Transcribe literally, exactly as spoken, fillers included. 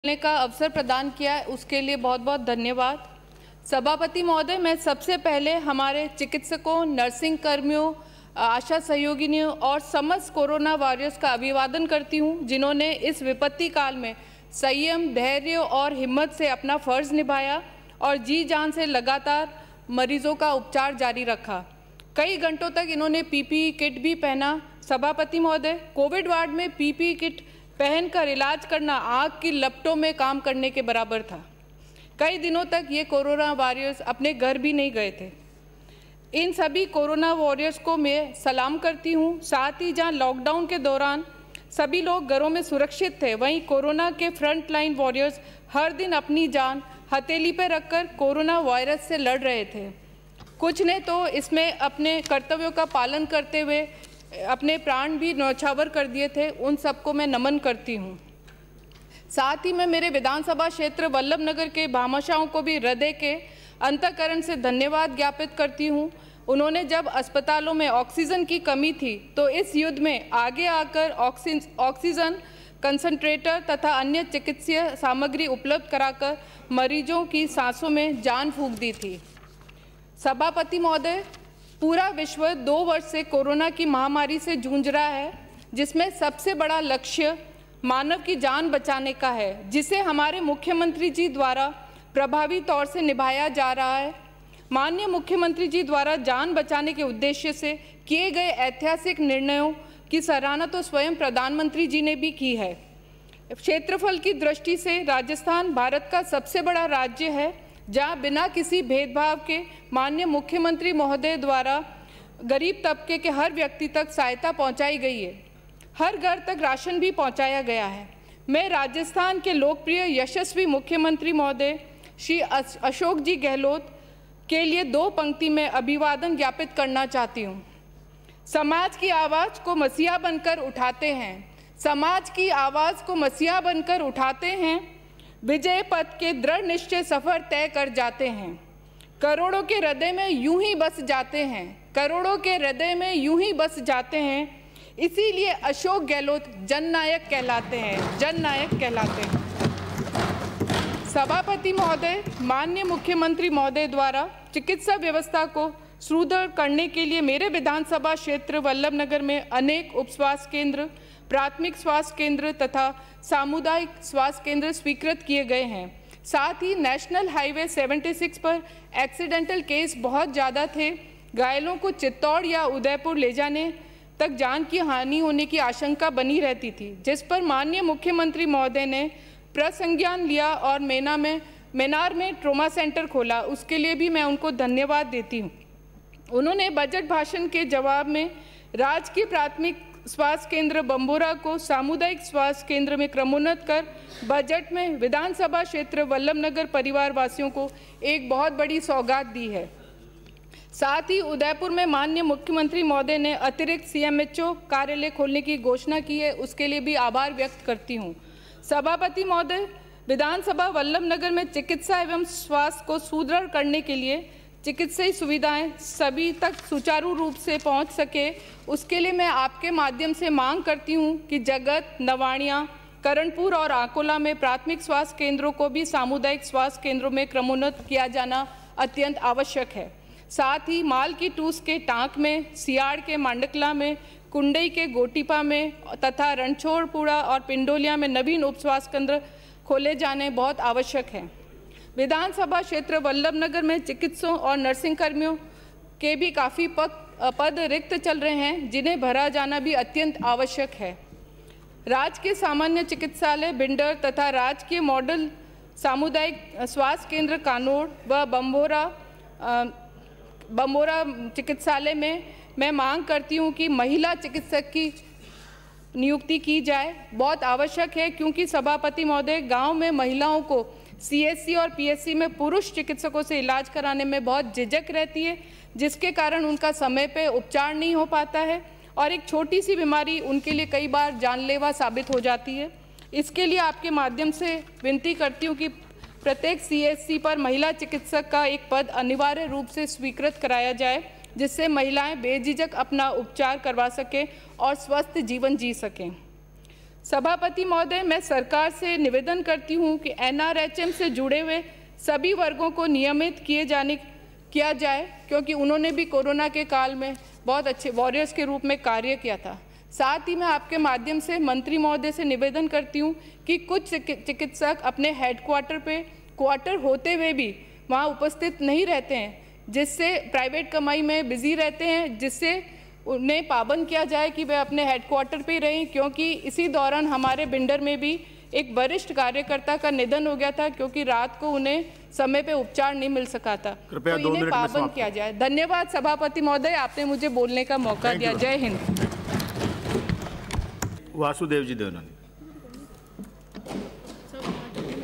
बोलने का अवसर प्रदान किया है, उसके लिए बहुत बहुत धन्यवाद। सभापति महोदय, मैं सबसे पहले हमारे चिकित्सकों, नर्सिंग कर्मियों, आशा सहयोगिनियों और समस्त कोरोना वॉरियर्स का अभिवादन करती हूं, जिन्होंने इस विपत्ति काल में संयम, धैर्य और हिम्मत से अपना फर्ज निभाया और जी जान से लगातार मरीजों का उपचार जारी रखा। कई घंटों तक इन्होंने पीपीई किट भी पहना। सभापति महोदय, कोविड वार्ड में पीपीई किट पहनकर इलाज करना आग की लपटों में काम करने के बराबर था। कई दिनों तक ये कोरोना वॉरियर्स अपने घर भी नहीं गए थे। इन सभी कोरोना वॉरियर्स को मैं सलाम करती हूँ। साथ ही जहाँ लॉकडाउन के दौरान सभी लोग घरों में सुरक्षित थे, वहीं कोरोना के फ्रंट लाइन वॉरियर्स हर दिन अपनी जान हथेली पर रखकर कोरोना वायरस से लड़ रहे थे। कुछ ने तो इसमें अपने कर्तव्यों का पालन करते हुए अपने प्राण भी न्यौछावर कर दिए थे। उन सबको मैं नमन करती हूँ। साथ ही मैं मेरे विधानसभा क्षेत्र वल्लभ नगर के भामाशाहों को भी हृदय के अंतःकरण से धन्यवाद ज्ञापित करती हूँ। उन्होंने जब अस्पतालों में ऑक्सीजन की कमी थी तो इस युद्ध में आगे आकर ऑक्सीजन कंसंट्रेटर तथा अन्य चिकित्सीय सामग्री उपलब्ध कराकर मरीजों की सांसों में जान फूंक दी थी। सभापति महोदय, पूरा विश्व दो वर्ष से कोरोना की महामारी से जूझ रहा है, जिसमें सबसे बड़ा लक्ष्य मानव की जान बचाने का है, जिसे हमारे मुख्यमंत्री जी द्वारा प्रभावी तौर से निभाया जा रहा है। माननीय मुख्यमंत्री जी द्वारा जान बचाने के उद्देश्य से किए गए ऐतिहासिक निर्णयों की सराहना तो स्वयं प्रधानमंत्री जी ने भी की है। क्षेत्रफल की दृष्टि से राजस्थान भारत का सबसे बड़ा राज्य है, जहां बिना किसी भेदभाव के माननीय मुख्यमंत्री महोदय द्वारा गरीब तबके के हर व्यक्ति तक सहायता पहुंचाई गई है। हर घर तक राशन भी पहुंचाया गया है। मैं राजस्थान के लोकप्रिय यशस्वी मुख्यमंत्री महोदय श्री अशोक जी गहलोत के लिए दो पंक्ति में अभिवादन ज्ञापित करना चाहती हूँ। समाज की आवाज़ को मसीहा बनकर उठाते हैं, समाज की आवाज़ को मसीहा बनकर उठाते हैं, विजय पथ के दृढ़ निश्चय सफर तय कर जाते हैं, करोड़ों के हृदय में यूं ही बस जाते हैं, करोड़ों के हृदय में यूं ही बस जाते हैं। इसीलिए अशोक गहलोत जननायक कहलाते हैं, जननायक कहलाते हैं। सभापति महोदय, माननीय मुख्यमंत्री महोदय द्वारा चिकित्सा व्यवस्था को सुदृढ़ करने के लिए मेरे विधानसभा क्षेत्र वल्लभ नगर में अनेक उप स्वास्थ्य केंद्र, प्राथमिक स्वास्थ्य केंद्र तथा सामुदायिक स्वास्थ्य केंद्र स्वीकृत किए गए हैं। साथ ही नेशनल हाईवे छिहत्तर पर एक्सीडेंटल केस बहुत ज़्यादा थे। घायलों को चित्तौड़ या उदयपुर ले जाने तक जान की हानि होने की आशंका बनी रहती थी, जिस पर माननीय मुख्यमंत्री महोदय ने प्रसंज्ञान लिया और मेना में मेनार में ट्रोमा सेंटर खोला। उसके लिए भी मैं उनको धन्यवाद देती हूँ। उन्होंने बजट भाषण के जवाब में राजकीय प्राथमिक स्वास्थ्य केंद्र बम्बोरा को सामुदायिक स्वास्थ्य केंद्र में क्रमोन्नत कर बजट में विधानसभा क्षेत्र वल्लभ नगर परिवार वासियों को एक बहुत बड़ी सौगात दी है। साथ ही उदयपुर में माननीय मुख्यमंत्री महोदय ने अतिरिक्त सीएमएचओ कार्यालय खोलने की घोषणा की है, उसके लिए भी आभार व्यक्त करती हूँ। सभापति महोदय, विधानसभा वल्लभ नगर में चिकित्सा एवं स्वास्थ्य को सुदृढ़ करने के लिए चिकित्सीय सुविधाएं सभी तक सुचारू रूप से पहुंच सके, उसके लिए मैं आपके माध्यम से मांग करती हूं कि जगत, नवाणिया, करणपुर और आकोला में प्राथमिक स्वास्थ्य केंद्रों को भी सामुदायिक स्वास्थ्य केंद्रों में क्रमोन्नत किया जाना अत्यंत आवश्यक है। साथ ही माल की टूस के टांक में, सियाड़ के मांडकला में, कुंडई के गोटीपा में तथा रणछोड़पुरा और पिंडोलिया में नवीन उप स्वास्थ्य केंद्र खोले जाने बहुत आवश्यक हैं। विधानसभा क्षेत्र वल्लभ नगर में चिकित्सकों और नर्सिंग कर्मियों के भी काफ़ी पद पद रिक्त चल रहे हैं, जिन्हें भरा जाना भी अत्यंत आवश्यक है। राजकीय सामान्य चिकित्सालय भिंडर तथा राजकीय मॉडल सामुदायिक स्वास्थ्य केंद्र कानोड़ व बम्बोरा बम्बोरा चिकित्सालय में मैं मांग करती हूं कि महिला चिकित्सक की नियुक्ति की जाए। बहुत आवश्यक है, क्योंकि सभापति महोदय, गाँव में महिलाओं को सीएससी और पीएससी में पुरुष चिकित्सकों से इलाज कराने में बहुत झिझक रहती है, जिसके कारण उनका समय पे उपचार नहीं हो पाता है और एक छोटी सी बीमारी उनके लिए कई बार जानलेवा साबित हो जाती है। इसके लिए आपके माध्यम से विनती करती हूँ कि प्रत्येक सीएससी पर महिला चिकित्सक का एक पद अनिवार्य रूप से स्वीकृत कराया जाए, जिससे महिलाएं बेझिझक अपना उपचार करवा सकें और स्वस्थ जीवन जी सकें। सभापति महोदय, मैं सरकार से निवेदन करती हूं कि एन आर एच एम से जुड़े हुए सभी वर्गों को नियमित किए जाने किया जाए, क्योंकि उन्होंने भी कोरोना के काल में बहुत अच्छे वॉरियर्स के रूप में कार्य किया था। साथ ही मैं आपके माध्यम से मंत्री महोदय से निवेदन करती हूं कि कुछ चिकित्सक अपने हेडक्वार्टर पे क्वार्टर होते हुए भी वहां उपस्थित नहीं रहते हैं, जिससे प्राइवेट कमाई में बिजी रहते हैं, जिससे उन्हें पाबंद किया जाए कि वे अपने हेडक्वार्टर पे ही रहें, क्योंकि इसी दौरान हमारे बिंडर में भी एक वरिष्ठ कार्यकर्ता का निधन हो गया था, क्योंकि रात को उन्हें समय पे उपचार नहीं मिल सका था। कृपया तो दो इन्हें मिनट में पाबंद किया जाए। धन्यवाद सभापति महोदय, आपने मुझे बोलने का मौका दिया। जय हिंद। वासुदेव जी देवनानी।